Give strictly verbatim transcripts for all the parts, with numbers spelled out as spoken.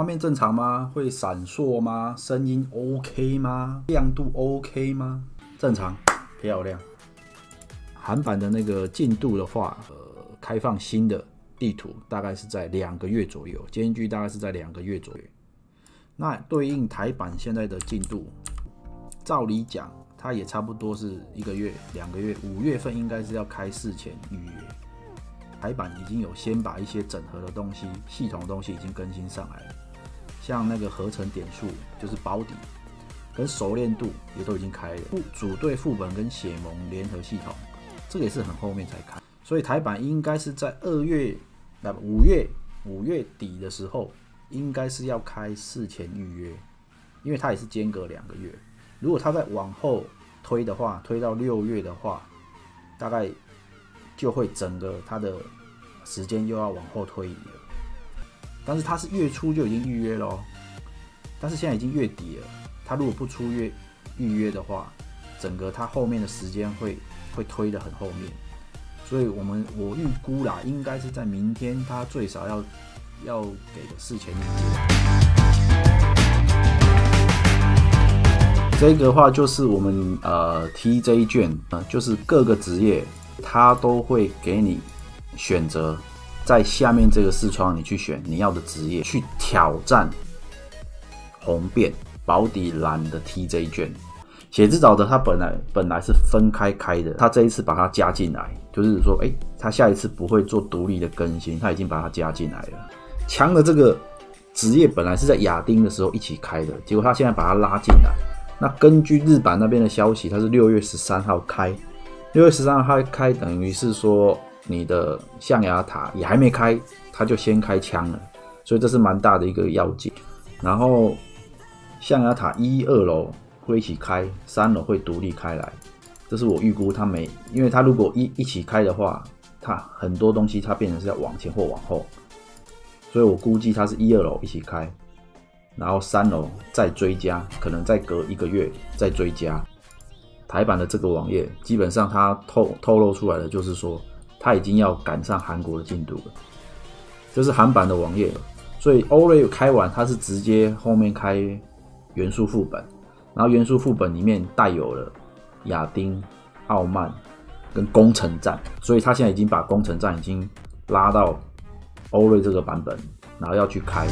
画面正常吗？会闪烁吗？声音 OK 吗？亮度 OK 吗？正常，漂亮。韩版的那个进度的话，呃，开放新的地图大概是在两个月左右，间距大概是在两个月左右。那对应台版现在的进度，照理讲，它也差不多是一个月、两个月，五月份应该是要开事前预约。台版已经有先把一些整合的东西、系统的东西已经更新上来了，像那个合成点数，就是保底跟熟练度也都已经开了，组队副本跟血盟联合系统，这个也是很后面才开，所以台版应该是在二月、五月、五月底的时候，应该是要开事前预约，因为它也是间隔两个月。如果它再往后推的话，推到六月的话，大概就会整个它的时间又要往后推移了。但是它是月初就已经预约了哦，但是现在已经月底了，它如果不出月预约的话，整个它后面的时间会会推得很后面，所以我们我预估啦，应该是在明天它最少要要给个事前预约。这个的话就是我们呃 T J 卷，呃，就是各个职业它都会给你选择，在下面这个视窗你去选你要的职业，去挑战红变保底蓝的 T J 卷。血之沼的它本来本来是分开开的，它这一次把它加进来，就是说，哎、欸，它下一次不会做独立的更新，它已经把它加进来了。枪的这个职业本来是在亚丁的时候一起开的，结果它现在把它拉进来。那根据日版那边的消息，它是六月十三号开，六月十三号开，等于是说你的象牙塔也还没开，它就先开枪了，所以这是蛮大的一个要件。然后象牙塔一、二楼会一起开，三楼会独立开来，这是我预估它没，因为它如果一一起开的话，它很多东西它变成是要往前或往后，所以我估计它是一、二楼一起开。然后三楼再追加，可能再隔一个月再追加。台版的这个网页基本上它 透, 透露出来的就是说，它已经要赶上韩国的进度了。这是韩版的网页了，所以 Ori 开完，它是直接后面开元素副本，然后元素副本里面带有了亚丁、傲慢跟攻城战，所以它现在已经把攻城战已经拉到 Ori 这个版本，然后要去开。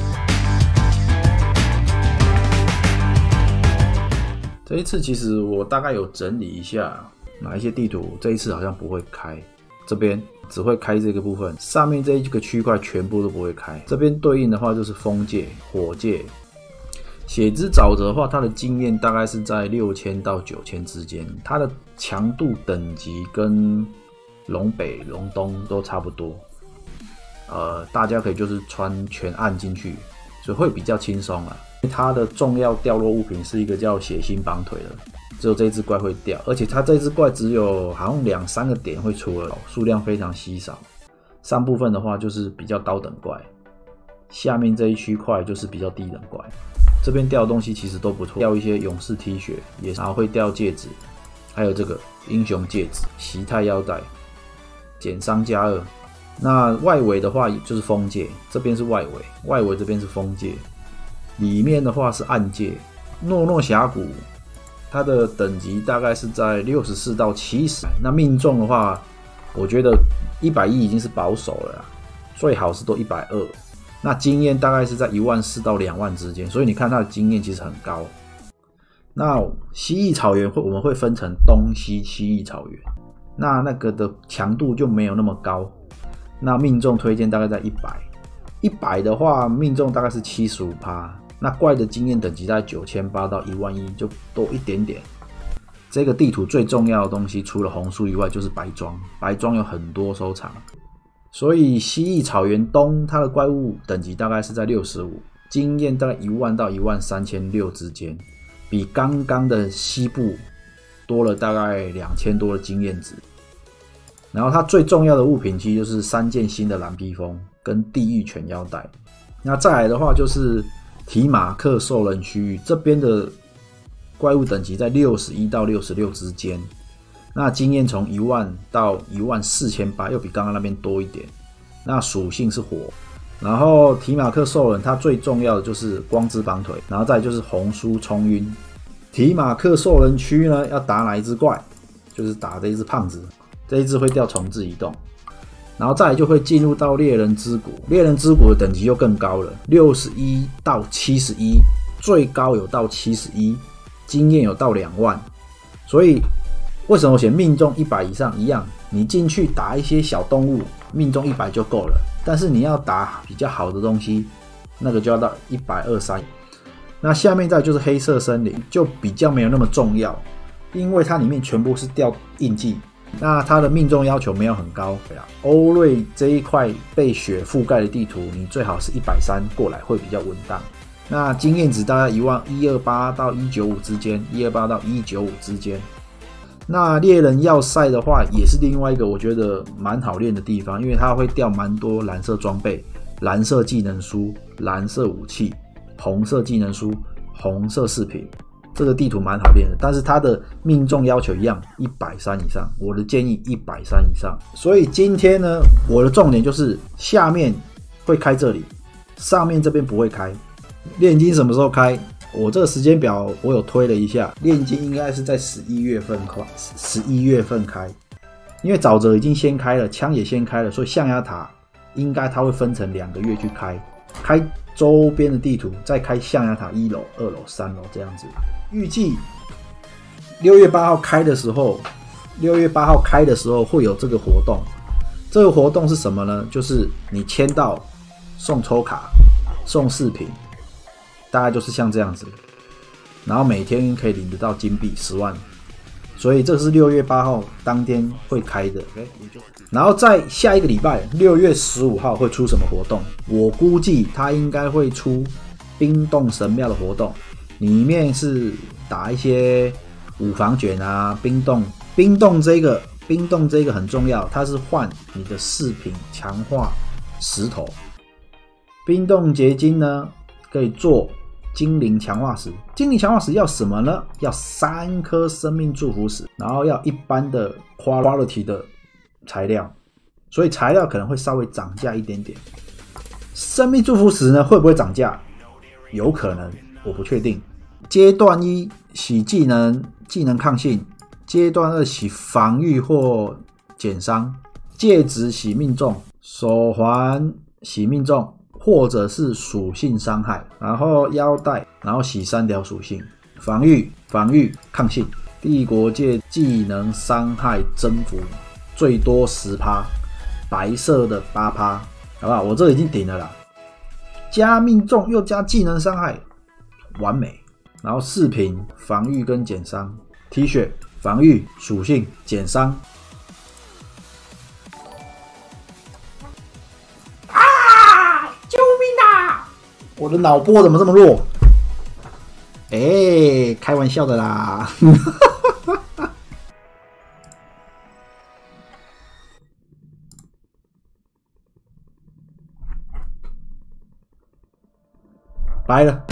这一次其实我大概有整理一下哪一些地图这一次好像不会开，这边只会开这个部分，上面这一个区块全部都不会开。这边对应的话就是风界、火界。血之沼泽的话，它的经验大概是在六千到九千之间，它的强度等级跟龙北、龙东都差不多。呃，大家可以就是穿全按进去，所以会比较轻松啊。它的重要掉落物品是一个叫血腥绑腿的，只有这一只怪会掉，而且它这只怪只有好像两三个点会出了，数量非常稀少。上部分的话就是比较高等怪，下面这一区块就是比较低等怪。这边掉的东西其实都不错，掉一些勇士 T 恤，也然后会掉戒指，还有这个英雄戒指、习态腰带，减伤加二。那外围的话就是封界，这边是外围，外围这边是封界。里面的话是暗界，诺诺峡谷，它的等级大概是在六十四到七十。那命中的话，我觉得一百一已经是保守了啦，最好是都一百二。那经验大概是在一万四到两万之间，所以你看它的经验其实很高。那蜥蜴草原会我们会分成东西蜥蜴草原，那那个的强度就没有那么高。那命中推荐大概在一百，一百的话命中大概是 百分之七十五。那怪的经验等级在九千八到一万一，就多一点点。这个地图最重要的东西，除了红树以外，就是白装。白装有很多收藏，所以蜥蜴草原东它的怪物等级大概是在六十五，经验大概一万到一万三千六之间，比刚刚的西部多了大概两千多的经验值。然后它最重要的物品其实就是三件新的蓝披风跟地狱犬腰带。那再来的话就是提马克兽人区域，这边的怪物等级在六十一到六十六之间，那经验从一万到一万四千八，又比刚刚那边多一点。那属性是火， 然后提马克兽人它最重要的就是光之绑腿，然后再就是红书冲晕。提马克兽人区呢要打哪一只怪？就是打这一只胖子，这一只会掉重置移动。然后再来就会进入到猎人之谷，猎人之谷的等级又更高了，六十一到七十一，最高有到七十一，经验有到两万。所以为什么我写命中一百以上？一样，你进去打一些小动物，命中一百就够了。但是你要打比较好的东西，那个就要到一百二十三。那下面再就是黑色森林，就比较没有那么重要，因为它里面全部是掉印记。那它的命中要求没有很高，欧瑞这一块被雪覆盖的地图，你最好是一百三十过来会比较稳当。那经验值大概一万一二八到一九五之间，一二八到一九五之间。那猎人要塞的话，也是另外一个我觉得蛮好练的地方，因为它会掉蛮多蓝色装备、蓝色技能书、蓝色武器、红色技能书、红色饰品。这个地图蛮好练的，但是它的命中要求一样一百三以上，我的建议一百三以上。所以今天呢，我的重点就是下面会开这里，上面这边不会开。炼金什么时候开？我这个时间表我有推了一下，炼金应该是在十一月份开，十一月份开，因为沼泽已经先开了，枪也先开了，所以象牙塔应该它会分成两个月去开，开周边的地图，再开象牙塔一楼、二楼、三楼这样子。预计六月八号开的时候，六月八号开的时候会有这个活动。这个活动是什么呢？就是你签到送抽卡、送饰品，大概就是像这样子。然后每天可以领得到金币十万，所以这是六月八号当天会开的。然后在下一个礼拜，六月十五号会出什么活动？我估计它应该会出冰冻神庙的活动。里面是打一些五防卷啊，冰冻，冰冻这个，冰冻这个很重要，它是换你的饰品强化石头。冰冻结晶呢，可以做精灵强化石。精灵强化石要什么呢？要三颗生命祝福石，然后要一般的 quality 的材料，所以材料可能会稍微涨价一点点。生命祝福石呢，会不会涨价？有可能，我不确定。阶段一洗技能，技能抗性；阶段二洗防御或减伤；戒指洗命中，手环洗命中，或者是属性伤害。然后腰带，然后洗三条属性：防御、防御、抗性。帝国界技能伤害增幅最多 百分之十， 白色的 百分之八， 好不好？我这已经顶了啦，加命中又加技能伤害，完美。然后饰品防御跟减伤 ，T 恤防御属性减伤。啊！救命啊！我的脑波怎么这么弱？哎、欸，开玩笑的啦。白了。